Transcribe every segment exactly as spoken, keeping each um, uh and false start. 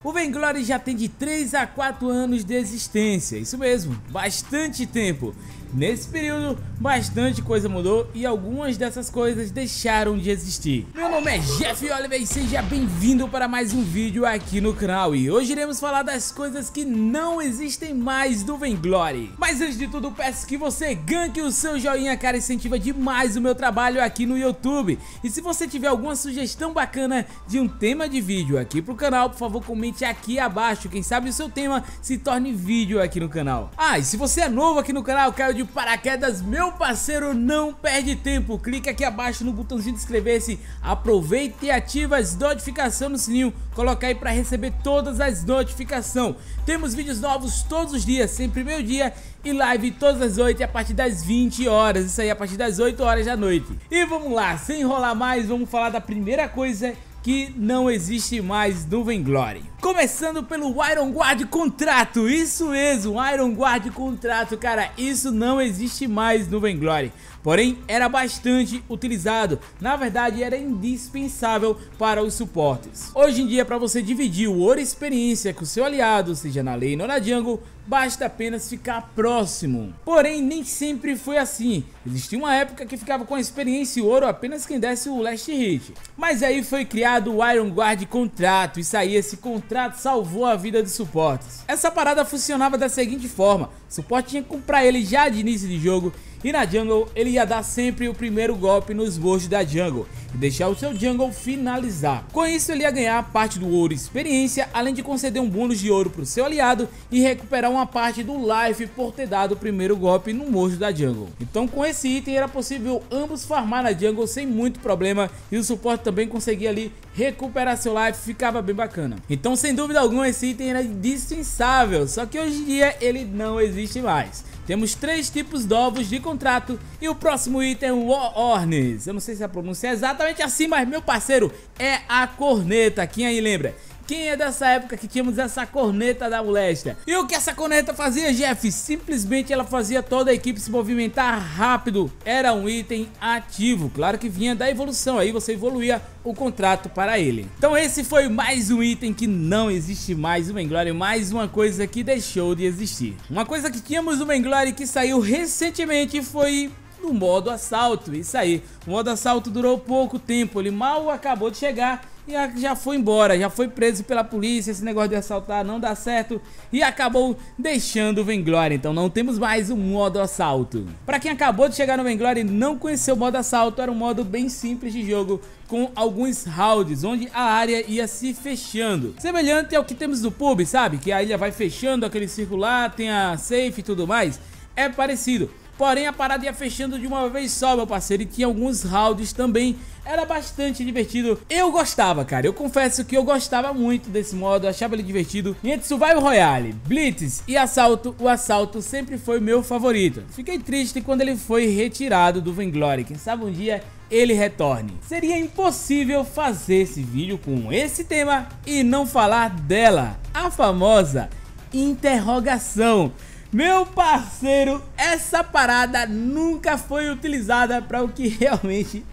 O Vainglory já tem de três a quatro anos de existência, isso mesmo, bastante tempo. Nesse período, bastante coisa mudou e algumas dessas coisas deixaram de existir. Meu nome é Jeff Oliver e seja bem-vindo para mais um vídeo aqui no canal. E hoje iremos falar das coisas que não existem mais do Vainglory. Mas antes de tudo, peço que você ganque o seu joinha, cara, incentiva demais o meu trabalho aqui no YouTube. E se você tiver alguma sugestão bacana de um tema de vídeo aqui pro canal, por favor, comente aqui abaixo. Quem sabe o seu tema se torne vídeo aqui no canal. Ah, e se você é novo aqui no canal, caiu de paraquedas, meu parceiro, não perde tempo, clique aqui abaixo no botãozinho de inscrever-se, aproveita e ativa as notificações no sininho, coloca aí para receber todas as notificações. Temos vídeos novos todos os dias, sempre meio dia e live todas as oito a partir das vinte horas, isso aí a partir das oito horas da noite. E vamos lá, sem enrolar mais, vamos falar da primeira coisa que não existe mais no Vainglory. Começando pelo Iron Guard Contrato, isso mesmo, Iron Guard Contrato, cara, isso não existe mais no Vainglory. Porém, era bastante utilizado, na verdade era indispensável para os suportes. Hoje em dia, para você dividir o ouro experiência com o seu aliado, seja na lane ou na jungle, basta apenas ficar próximo. Porém, nem sempre foi assim. Existia uma época que ficava com a experiência e ouro apenas quem desse o last hit. Mas aí foi criado o Iron Guard Contrato. Isso aí, esse contrato salvou a vida dos suportes. Essa parada funcionava da seguinte forma: o suporte tinha que comprar ele já de início de jogo, e na jungle ele ia dar sempre o primeiro golpe nos bursts da jungle e deixar o seu jungle finalizar. Com isso ele ia ganhar parte do ouro experiência, além de conceder um bônus de ouro para o seu aliado e recuperar uma parte do life por ter dado o primeiro golpe no burst da jungle. Então com esse item era possível ambos farmar na jungle sem muito problema e o suporte também conseguia ali recuperar seu life, ficava bem bacana. Então sem dúvida alguma esse item era indispensável, só que hoje em dia ele não existe mais. Temos três tipos novos de contrato e o próximo item é o Warhorns. Eu não sei se a pronúncia é exatamente assim, mas meu parceiro, é a corneta. Quem aí lembra? Quem é dessa época que tínhamos essa corneta da moléstia? E o que essa corneta fazia, Jeff? Simplesmente ela fazia toda a equipe se movimentar rápido. Era um item ativo, claro que vinha da evolução, aí você evoluía o contrato para ele. Então esse foi mais um item que não existe mais no Vainglory, mais uma coisa que deixou de existir. Uma coisa que tínhamos no Vainglory que saiu recentemente foi no modo assalto. Isso aí, o modo assalto durou pouco tempo, ele mal acabou de chegar e já foi embora, já foi preso pela polícia. Esse negócio de assaltar não dá certo e acabou deixando o Vainglory. Então não temos mais o modo assalto. Para quem acabou de chegar no Vainglory e não conheceu o modo assalto, era um modo bem simples de jogo com alguns rounds, onde a área ia se fechando, semelhante ao que temos no pub, sabe? Que a ilha vai fechando aquele circular, tem a safe e tudo mais. É parecido. Porém a parada ia fechando de uma vez só, meu parceiro, e tinha alguns rounds também, era bastante divertido. Eu gostava, cara, eu confesso que eu gostava muito desse modo, achava ele divertido. E entre Survival Royale, Blitz e Assalto, o Assalto sempre foi meu favorito. Fiquei triste quando ele foi retirado do Vainglory, quem sabe um dia ele retorne. Seria impossível fazer esse vídeo com esse tema e não falar dela, a famosa interrogação. Meu parceiro, essa parada nunca foi utilizada para o que realmente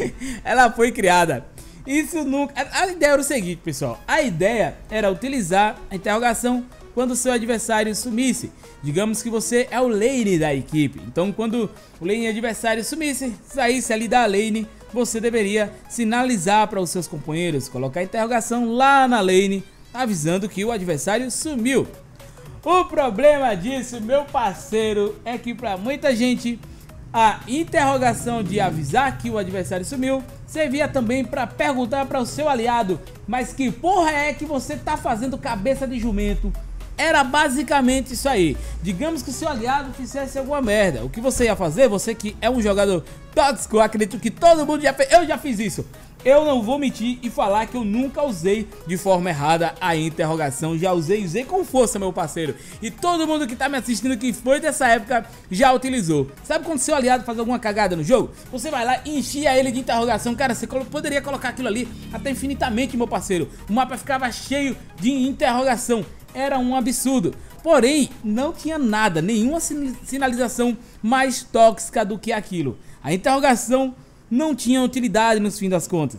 ela foi criada. Isso nunca... A ideia era o seguinte, pessoal. A ideia era utilizar a interrogação quando o seu adversário sumisse. Digamos que você é o lane da equipe. Então quando o lane adversário sumisse, saísse ali da lane, você deveria sinalizar para os seus companheiros, colocar a interrogação lá na lane, avisando que o adversário sumiu. O problema disso, meu parceiro, é que para muita gente a interrogação de avisar que o adversário sumiu servia também para perguntar para o seu aliado: mas que porra é que você tá fazendo, cabeça de jumento? Era basicamente isso aí. Digamos que o seu aliado fizesse alguma merda, o que você ia fazer? Você que é um jogador tóxico, eu acredito que todo mundo já fez. Eu já fiz isso. Eu não vou mentir e falar que eu nunca usei de forma errada a interrogação. Já usei, usei com força, meu parceiro. E todo mundo que tá me assistindo que foi dessa época já utilizou. Sabe quando seu aliado faz alguma cagada no jogo? Você vai lá e enchia ele de interrogação. Cara, você poderia colocar aquilo ali até infinitamente, meu parceiro. O mapa ficava cheio de interrogação. Era um absurdo. Porém, não tinha nada, nenhuma sinalização mais tóxica do que aquilo. A interrogação não tinha utilidade no fim das contas.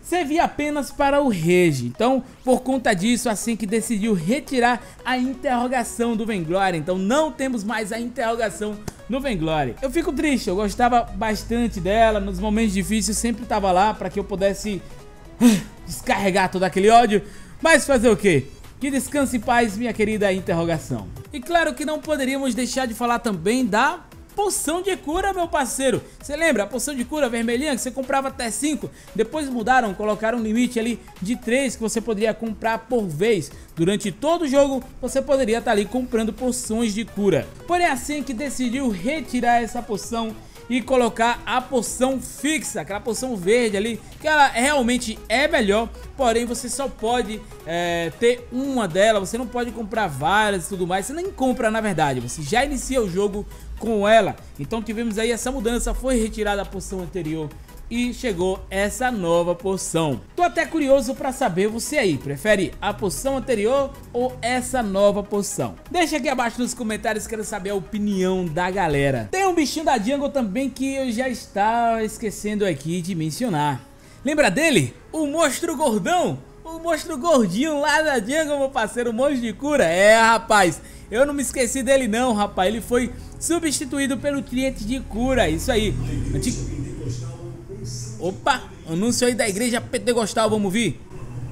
servia apenas para o rage. Então, por conta disso, a Senki decidiu retirar a interrogação do Vainglory. Então não temos mais a interrogação no Vainglory. Eu fico triste, eu gostava bastante dela. Nos momentos difíceis sempre estava lá para que eu pudesse descarregar todo aquele ódio. Mas fazer o quê? Que descanse em paz, minha querida interrogação. E claro que não poderíamos deixar de falar também da poção de cura, meu parceiro. Você lembra a poção de cura vermelhinha que você comprava até cinco? Depois mudaram, colocaram um limite ali de três que você poderia comprar por vez. Durante todo o jogo você poderia estar ali comprando poções de cura. Porém a Senki decidiu retirar essa poção e colocar a poção fixa, aquela poção verde ali, que ela realmente é melhor, porém você só pode é, ter uma dela, você não pode comprar várias e tudo mais, você nem compra na verdade, você já inicia o jogo com ela. Então tivemos aí essa mudança, foi retirada a poção anterior e chegou essa nova poção. Tô até curioso pra saber, você aí, prefere a poção anterior ou essa nova poção? Deixa aqui abaixo nos comentários, quero saber a opinião da galera. Tem um bichinho da jungle também que eu já estava esquecendo aqui de mencionar. Lembra dele? O monstro gordão? O monstro gordinho lá da jungle, meu parceiro, o monstro de cura. É, rapaz, eu não me esqueci dele não, rapaz. Ele foi substituído pelo cliente de cura, isso aí. Antigo... Opa, anúncio aí da igreja pentecostal, vamos vir?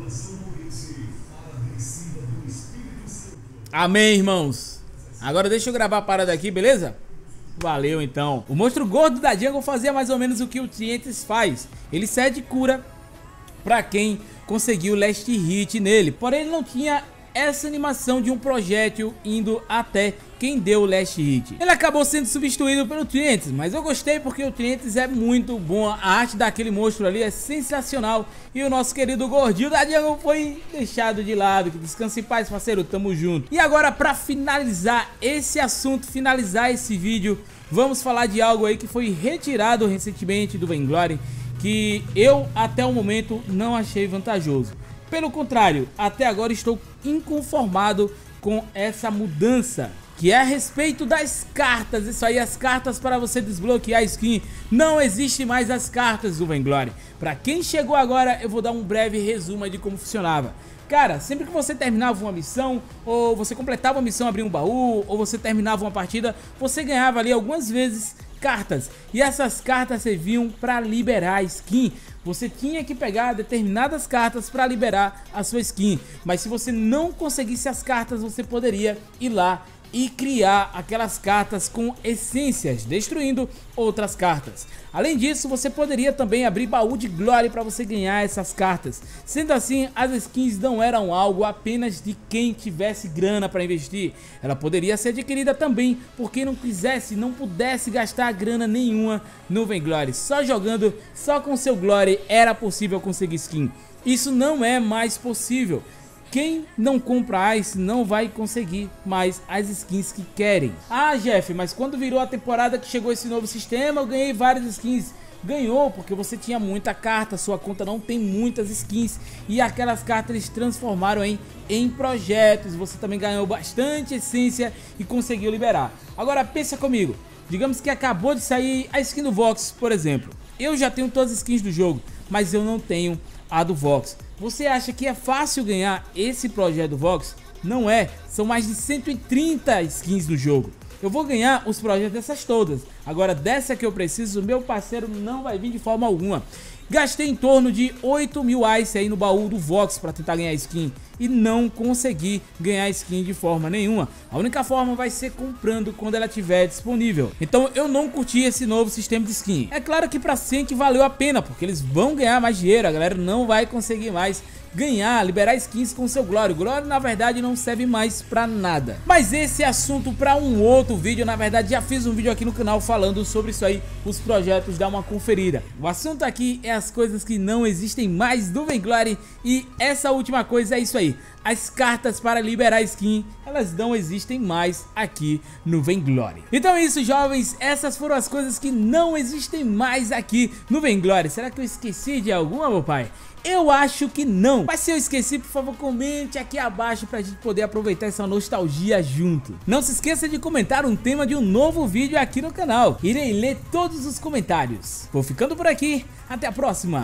Amém, irmãos. Agora deixa eu gravar a parada aqui, beleza? Valeu, então. O monstro gordo da jungle fazia mais ou menos o que o Trientes faz. Ele cede cura pra quem conseguiu last hit nele. Porém, ele não tinha essa animação de um projétil indo até quem deu o last hit. Ele acabou sendo substituído pelo Trientes, mas eu gostei porque o Trientes é muito bom. A arte daquele monstro ali é sensacional. E o nosso querido gordinho da jungle foi deixado de lado. Que descanse em paz, parceiro, tamo junto. E agora, pra finalizar esse assunto, finalizar esse vídeo, vamos falar de algo aí que foi retirado recentemente do Vainglory, que eu até o momento não achei vantajoso. Pelo contrário, até agora estou inconformado com essa mudança, que é a respeito das cartas. Isso aí, as cartas para você desbloquear a skin. Não existe mais as cartas do Vainglory. Para quem chegou agora, eu vou dar um breve resumo de como funcionava. Cara, sempre que você terminava uma missão, ou você completava uma missão, abria um baú, ou você terminava uma partida, você ganhava ali algumas vezes cartas. E essas cartas serviam para liberar a skin. Você tinha que pegar determinadas cartas para liberar a sua skin. Mas se você não conseguisse as cartas, você poderia ir lá e criar aquelas cartas com essências, destruindo outras cartas. Além disso, você poderia também abrir baú de glória para você ganhar essas cartas. Sendo assim, as skins não eram algo apenas de quem tivesse grana para investir. Ela poderia ser adquirida também por quem não quisesse, não pudesse gastar grana nenhuma no Vainglory. Só jogando, só com seu Glory era possível conseguir skin. Isso não é mais possível. Quem não compra Ice não vai conseguir mais as skins que querem. Ah, Jeff, mas quando virou a temporada que chegou esse novo sistema, eu ganhei várias skins. Ganhou porque você tinha muita carta, sua conta não tem muitas skins. E aquelas cartas eles transformaram em, em projetos. Você também ganhou bastante essência e conseguiu liberar. Agora pensa comigo, digamos que acabou de sair a skin do Vox, por exemplo. Eu já tenho todas as skins do jogo, mas eu não tenho a do Vox. Você acha que é fácil ganhar esse projeto do Vox? Não é, são mais de cento e trinta skins do jogo. Eu vou ganhar os projetos dessas todas. Agora dessa que eu preciso, meu parceiro não vai vir de forma alguma. Gastei em torno de oito mil Ice aí no baú do Vox para tentar ganhar skin e não consegui ganhar skin de forma nenhuma. A única forma vai ser comprando quando ela estiver disponível. Então eu não curti esse novo sistema de skin. É claro que pra Senki valeu a pena, porque eles vão ganhar mais dinheiro, a galera não vai conseguir mais ganhar, liberar skins com seu Glory. Glory na verdade não serve mais pra nada. Mas esse é assunto pra um outro vídeo. Na verdade já fiz um vídeo aqui no canal falando sobre isso aí, os projetos, dá uma conferida. O assunto aqui é as coisas que não existem mais do Vainglory. E essa última coisa é isso aí, as cartas para liberar skin, elas não existem mais aqui no Vainglory. Então é isso, jovens, essas foram as coisas que não existem mais aqui no Vainglory. Será que eu esqueci de alguma, meu pai? Eu acho que não. Mas se eu esqueci, por favor, comente aqui abaixo pra gente poder aproveitar essa nostalgia junto. Não se esqueça de comentar um tema de um novo vídeo aqui no canal. Irei ler todos os comentários. Vou ficando por aqui. Até a próxima.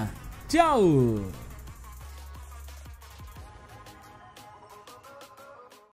Tchau!